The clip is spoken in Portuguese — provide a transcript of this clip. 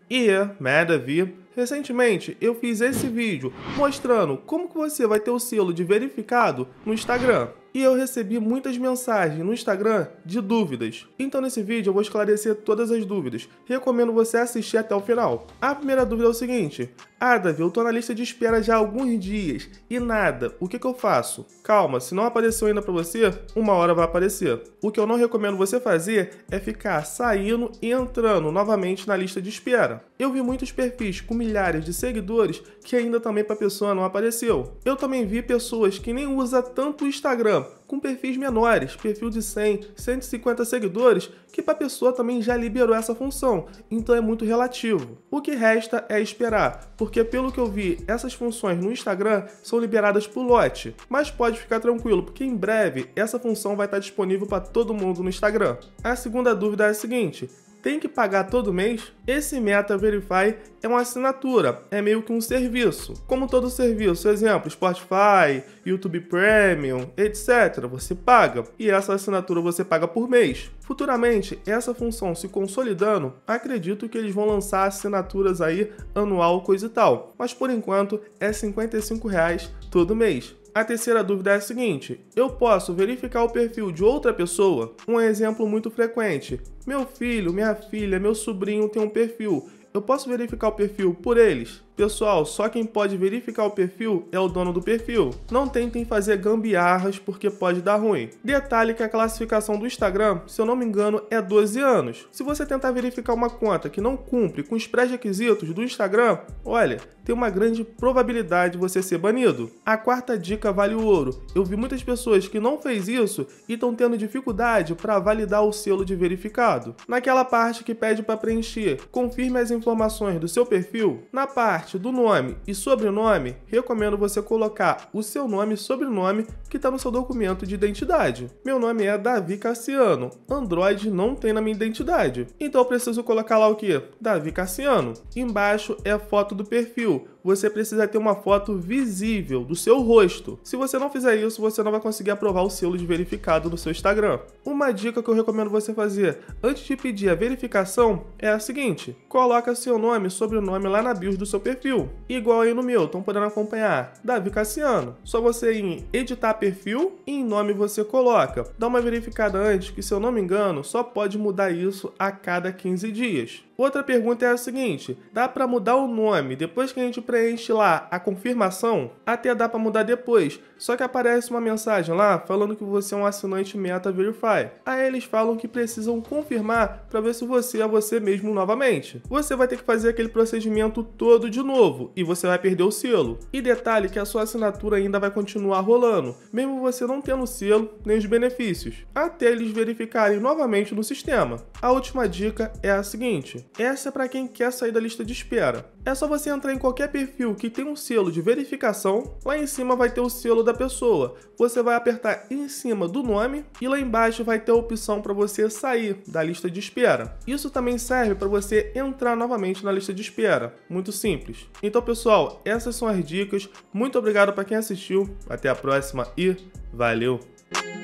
Davi. Recentemente eu fiz esse vídeo mostrando como que você vai ter o selo de verificado no Instagram. E eu recebi muitas mensagens no Instagram de dúvidas. Então nesse vídeo eu vou esclarecer todas as dúvidas. Recomendo você assistir até o final. A primeira dúvida é o seguinte: Davi, eu tô na lista de espera já há alguns dias e nada, o que eu faço? Calma, se não apareceu ainda pra você, uma hora vai aparecer. O que eu não recomendo você fazer é ficar saindo e entrando novamente na lista de espera. Eu vi muitos perfis com milhares de seguidores que ainda também pra pessoa não apareceu. Eu também vi pessoas que nem usam tanto o Instagram, com perfis menores, perfil de 100, 150 seguidores, que para a pessoa também já liberou essa função, então é muito relativo. O que resta é esperar, porque pelo que eu vi, essas funções no Instagram são liberadas por lote, mas pode ficar tranquilo, porque em breve essa função vai estar disponível para todo mundo no Instagram. A segunda dúvida é a seguinte: tem que pagar todo mês? Esse Meta Verify é uma assinatura, é meio que um serviço. Como todo serviço, exemplo, Spotify, YouTube Premium, etc. Você paga, e essa assinatura você paga por mês. Futuramente, essa função se consolidando, acredito que eles vão lançar assinaturas aí anual, coisa e tal. Mas por enquanto é R$ 55 todo mês. A terceira dúvida é a seguinte: eu posso verificar o perfil de outra pessoa? Um exemplo muito frequente: meu filho, minha filha, meu sobrinho tem um perfil. Eu posso verificar o perfil por eles? Pessoal, só quem pode verificar o perfil é o dono do perfil. Não tentem fazer gambiarras porque pode dar ruim. Detalhe que a classificação do Instagram, se eu não me engano, é 12 anos. Se você tentar verificar uma conta que não cumpre com os pré-requisitos do Instagram, olha, tem uma grande probabilidade de você ser banido. A quarta dica vale o ouro. Eu vi muitas pessoas que não fez isso e estão tendo dificuldade para validar o selo de verificado. Naquela parte que pede para preencher, confirme as informações do seu perfil. Na parte do nome e sobrenome, recomendo você colocar o seu nome e sobrenome que está no seu documento de identidade. Meu nome é Davi Cassiano, Android não tem na minha identidade, então eu preciso colocar lá o que? Davi Cassiano. Embaixo é a foto do perfil. Você precisa ter uma foto visível do seu rosto. Se você não fizer isso, você não vai conseguir aprovar o selo de verificado no seu Instagram. Uma dica que eu recomendo você fazer antes de pedir a verificação é a seguinte: coloca seu nome e sobrenome lá na bio do seu perfil. Igual aí no meu, estão podendo acompanhar, Davi Cassiano. Só você ir em editar perfil e em nome você coloca. Dá uma verificada antes que, se eu não me engano, só pode mudar isso a cada 15 dias. Outra pergunta é a seguinte: dá para mudar o nome depois que a gente preenche lá a confirmação? Até dá para mudar depois, só que aparece uma mensagem lá falando que você é um assinante Meta Verify. Aí eles falam que precisam confirmar para ver se você é você mesmo novamente. Você vai ter que fazer aquele procedimento todo de novo e você vai perder o selo. E detalhe que a sua assinatura ainda vai continuar rolando, mesmo você não tendo o selo nem os benefícios, até eles verificarem novamente no sistema. A última dica é a seguinte: essa é para quem quer sair da lista de espera. É só você entrar em qualquer perfil que tem um selo de verificação, lá em cima vai ter o selo da pessoa. Você vai apertar em cima do nome e lá embaixo vai ter a opção para você sair da lista de espera. Isso também serve para você entrar novamente na lista de espera. Muito simples. Então, pessoal, essas são as dicas. Muito obrigado para quem assistiu. Até a próxima e valeu!